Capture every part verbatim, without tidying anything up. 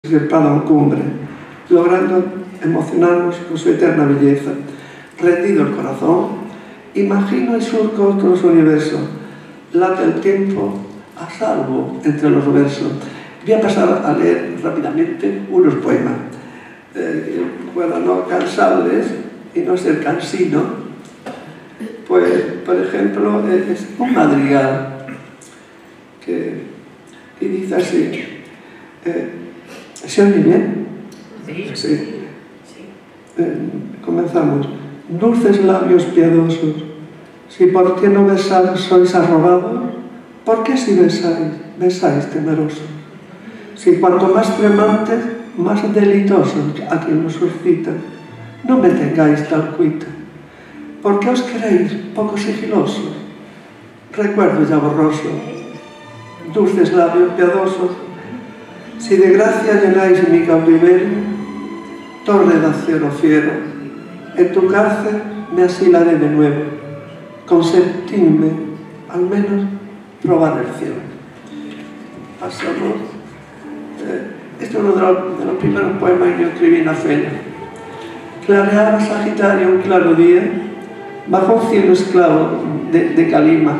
escarpada cumbre, logrando emocionarnos con su eterna belleza. Rendido el corazón, imagino y surco otros universos. Late el tiempo a salvo entre los versos. Voy a pasar a leer rápidamente unos poemas, eh, para no cansarles y no ser cansino. Pues, por ejemplo, es un madrigal que y dice así. Eh, ¿Se oye bien? Sí. Sí. Eh, comenzamos. Dulces labios piadosos, si por ti no besar sois arrobados, ¿por qué si besáis, besáis temerosos? Si cuanto más tremantes, más delitosos a quien os suscita, no me tengáis tal cuita. ¿Por qué os queréis poco sigilosos? Recuerdo ya borroso, dulces labios piadosos, si de gracia llenáis mi cautiverio, torre de acero fiero, en tu cárcel me asilaré de nuevo, consentidme, al menos, probar el cielo. Pasamos. Eh, este es uno de los, de los primeros poemas que yo escribí en la feria. Clareaba Sagitario un claro día, bajo un cielo esclavo de, de calima.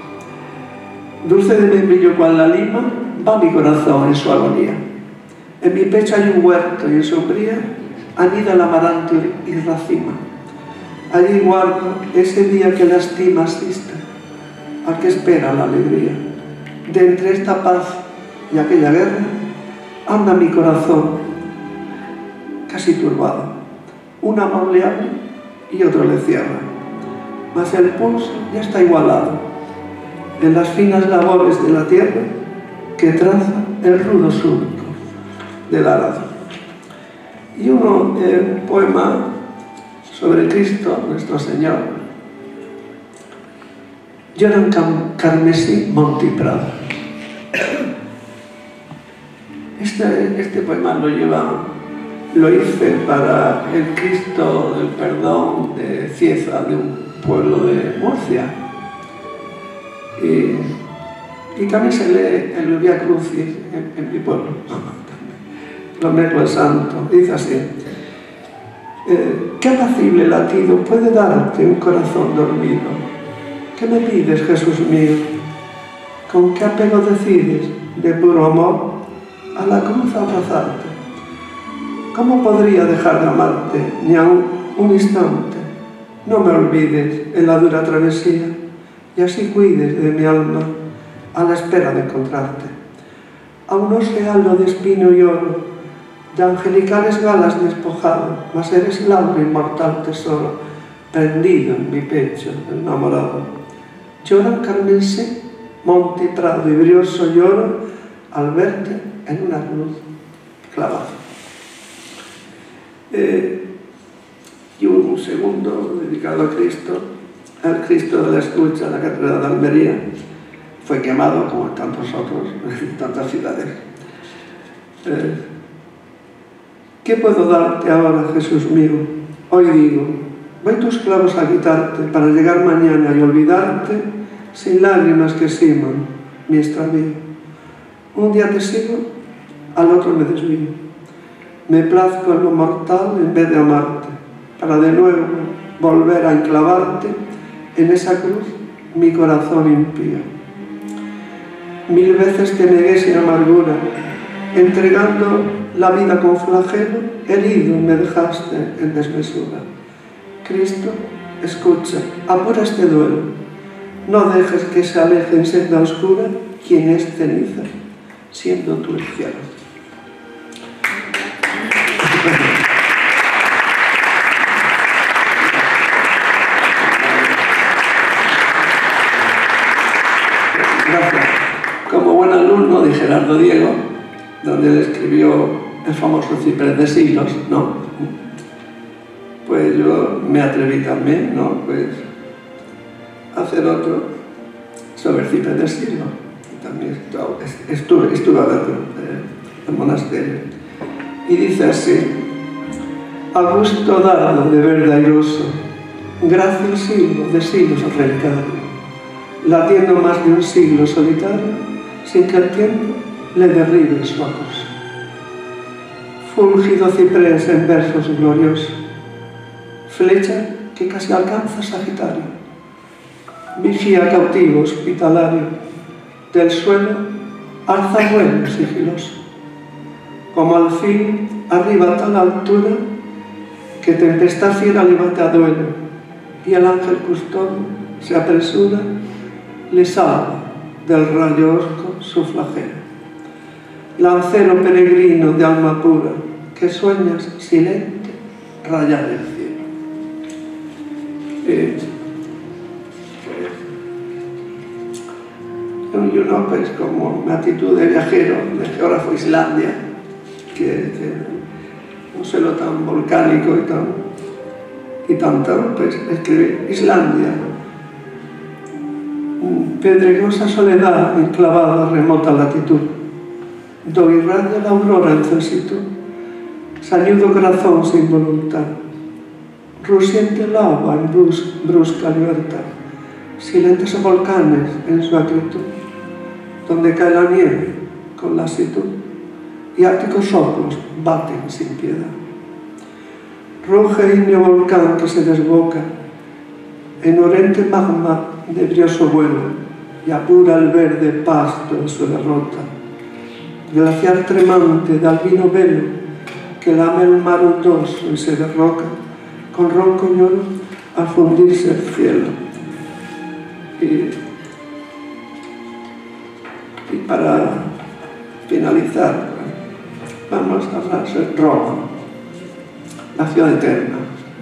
Dulce de mi brillo cual la lima, va mi corazón en su agonía. En mi pecho hay un huerto y en sombría anida el amaranto y racima. Allí guardo ese día que lastima asiste, al que espera la alegría. De entre esta paz y aquella guerra, anda mi corazón casi turbado. Un amor le abre y otro le cierra, mas el pulso ya está igualado en las finas labores de la tierra que traza el rudo surco del arado. Y uno, eh, un poema sobre Cristo, nuestro Señor. Lloran carmesí, monte y prado. Este, este poema lo lleva, lo hice para el Cristo del Perdón de Cieza, de un pueblo de Murcia. Y, y también se lee el Vía Crucis en, en mi pueblo. Lo meto el santo. Dice así. Eh, ¿Qué apacible latido puede darte un corazón dormido? ¿Qué me pides, Jesús mío? ¿Con qué apego decides, de puro amor, a la cruz abrazarte? ¿Cómo podría dejar de amarte ni aun un instante? No me olvides en la dura travesía y así cuides de mi alma a la espera de encontrarte. Aún no sé algo de espino y oro, de angelicales galas despojado, mas eres el alma inmortal tesoro, prendido en mi pecho, enamorado. Lloran carmesí, monte y prado, y brioso lloro al verte en una cruz clavada. Eh, y un segundo dedicado a Cristo, al Cristo de la Escucha, en la Catedral de Almería. Fue quemado como tantos otros en tantas ciudades. Eh, ¿Qué puedo darte ahora, Jesús mío? Hoy digo, voy tus clavos a quitarte para llegar mañana y olvidarte sin lágrimas que siman mi extravío. Un día te sigo, al otro me desvío. Me plazco en lo mortal en vez de amarte, para de nuevo volver a enclavarte en esa cruz mi corazón impío. Mil veces te negué sin amargura, entregando la vida con flagelo, herido me dejaste en desmesura. Cristo, escucha, apura este duelo, no dejes que se aleje en senda oscura quien es ceniza, siendo tú el cielo. Gracias. Como buen alumno de Gerardo Diego, donde él escribió el famoso Ciprés de Siglos, ¿no? Pues yo me atreví también, ¿no? Pues a hacer otro sobre el Ciprés de Siglos. También estuve, estuve a verlo en el monasterio. Y dice así: Augusto dardo de verde airoso, gracias siglo de siglos relicario, latiendo más de un siglo solitario, sin que el tiempo le derribe su acoso. fúlgido ciprés en versos gloriosos, flecha que casi alcanza Sagitario, vigía cautivo hospitalario, del suelo alza vuelo sigiloso, como al fin arriba a tal altura que tempestad fiera le bate a duelo, y el ángel custodio se apresura, le salva del rayo orco su flagelo. Lancero peregrino de alma pura, que sueñas silente rayar el cielo. Eh, y uno, pues, como una actitud de viajero, de geógrafo Islandia, que, que no sé lo tan volcánico y tan, y tanto, pues escribir Islandia, pedregosa soledad enclavada a remota latitud, do irradia la aurora en cesitud, sañudo corazón sin voluntad, rusiente el agua en brus, brusca libertad, silentes volcanes en su acritud, donde cae la nieve con lasitud, y árticos soplos baten sin piedad. Ruge ignio volcán que se desboca, en orente magma de brioso vuelo, y apura el verde pasto en su derrota. Glaciar tremante de albino velo, que lame el mar hundoso y se derroca, con ronco lloro al fundirse el cielo. Y, y para finalizar, vamos a hablar de Roma, la ciudad eterna.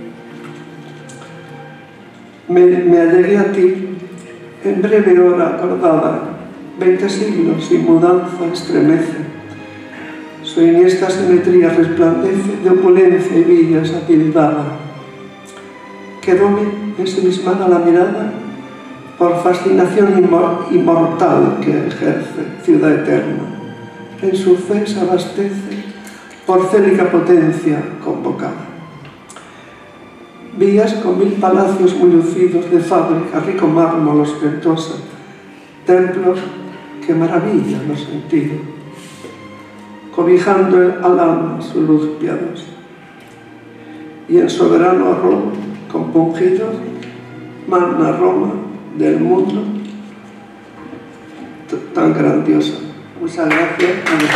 Me, me allegué a ti en breve hora acordada, veinte siglos sin mudanza estremece. Su iniesta simetría resplandece de opulencia y villas atildada. Quedóme ensimismada la mirada por fascinación inmor inmortal que ejerce ciudad eterna. En su fe se abastece por célica potencia convocada. Vías con mil palacios muy lucidos de fábrica, rico mármol ostentosa, templos que maravillan los sentidos, cobijando al alma su luz piadosa. Y en soberano arrobo, compungidos, magna Roma del mundo tan grandiosa. Muchas gracias.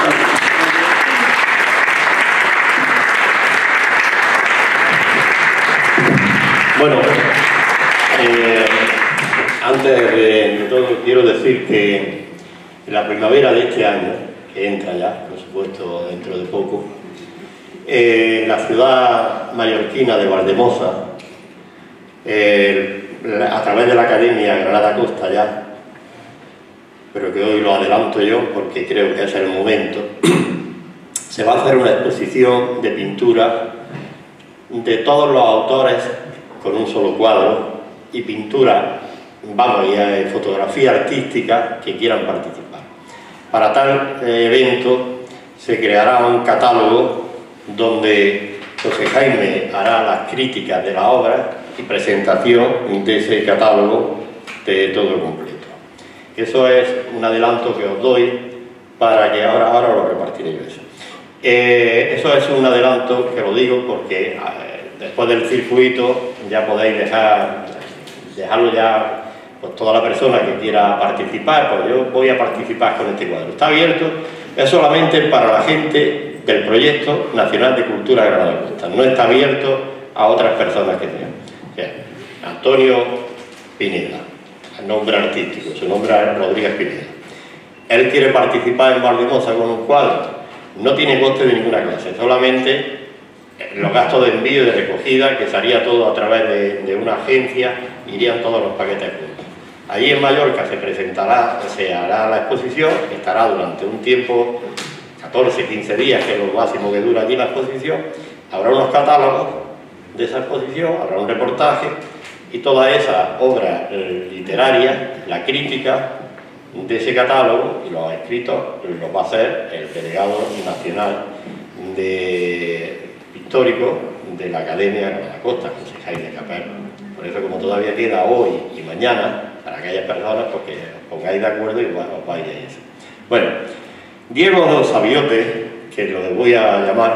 Bueno, eh, antes de, de todo quiero decir que en la primavera de este año, que entra ya, por supuesto, dentro de poco, eh, en la ciudad mallorquina de Valdemosa, eh, a través de la Academia Granada Costa ya, pero que hoy lo adelanto yo porque creo que es el momento, se va a hacer una exposición de pintura de todos los autores con un solo cuadro y pintura, vamos, y eh, fotografía artística que quieran participar. Para tal eh, evento se creará un catálogo donde José Jaime hará las críticas de la obra y presentación de ese catálogo de todo completo. Eso es un adelanto que os doy para que ahora, ahora lo repartiré yo eso. Eh, eso es un adelanto que lo digo porque eh, después del circuito ya podéis dejar, dejarlo ya, pues toda la persona que quiera participar, pues yo voy a participar con este cuadro. Está abierto, es solamente para la gente del Proyecto Nacional de Cultura Granada Costa, no está abierto a otras personas que tengan. O sea, Antonio Pineda, el nombre artístico, su nombre es Rodríguez Pineda. Él quiere participar en Valdemosa con un cuadro, no tiene coste de ninguna clase, solamente los gastos de envío y de recogida, que se haría todo a través de, de una agencia, irían todos los paquetes juntos. Allí en Mallorca se presentará, se hará la exposición, estará durante un tiempo, catorce, quince días, que es lo máximo que dura allí la exposición, habrá unos catálogos de esa exposición, habrá un reportaje, y toda esa obra eh, literaria, la crítica de ese catálogo y los escritos los va a hacer el delegado nacional de histórico de la Academia Granada Costa, José Jaime Capel. Por eso, como todavía queda hoy y mañana, para aquellas personas, pues que os pongáis de acuerdo y os vayáis a eso. Bueno, Diego Sabiote, que lo voy a llamar,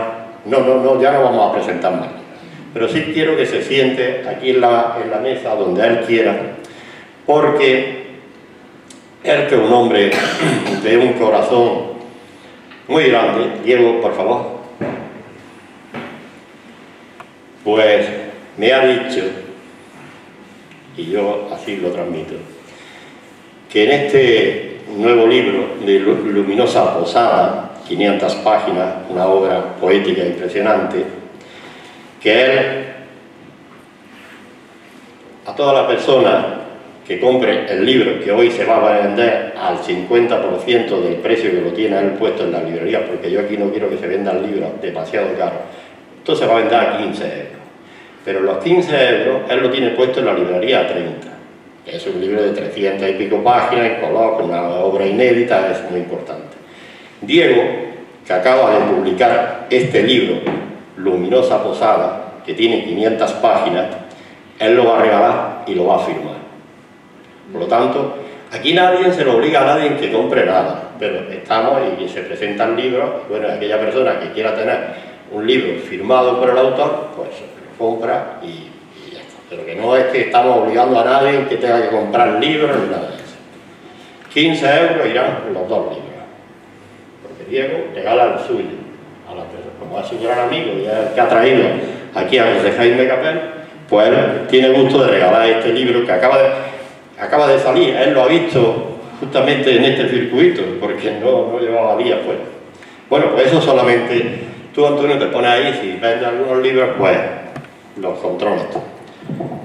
No, no, no, ya no vamos a presentar más. Pero sí quiero que se siente aquí en la, en la mesa, donde él quiera, porque él, que es un hombre de un corazón muy grande, Diego, por favor, pues me ha dicho, y yo así lo transmito, que en este nuevo libro de Luminosa Posada, quinientas páginas, una obra poética impresionante, que él, a toda la persona que compre el libro, que hoy se va a vender al cincuenta por ciento del precio que lo tiene él puesto en la librería, porque yo aquí no quiero que se vendan libros demasiado caros, esto se va a vender a quince euros, pero los quince euros él lo tiene puesto en la librería a treinta. Es un libro de trescientas y pico páginas, en color, con una obra inédita, es muy importante. Diego, que acaba de publicar este libro, Luminosa Posada, que tiene quinientas páginas, él lo va a regalar y lo va a firmar. Por lo tanto, aquí nadie se lo obliga a nadie que compre nada, pero estamos y se presentan libros, y bueno, aquella persona que quiera tener un libro firmado por el autor, pues lo compra y, y ya está. Pero que no es que estamos obligando a nadie que tenga que comprar libros ni nada de eso. quince euros irán los dos libros, porque Diego regala el suyo a la persona. Como es su gran amigo y es el que ha traído aquí a José Jaime Capel, pues él tiene gusto de regalar este libro que acaba de, acaba de salir. Él lo ha visto justamente en este circuito, porque no, no llevaba días fuera. Bueno, pues eso solamente, tú, Antonio, te pones ahí, si vendes algunos libros, pues los controlas tú.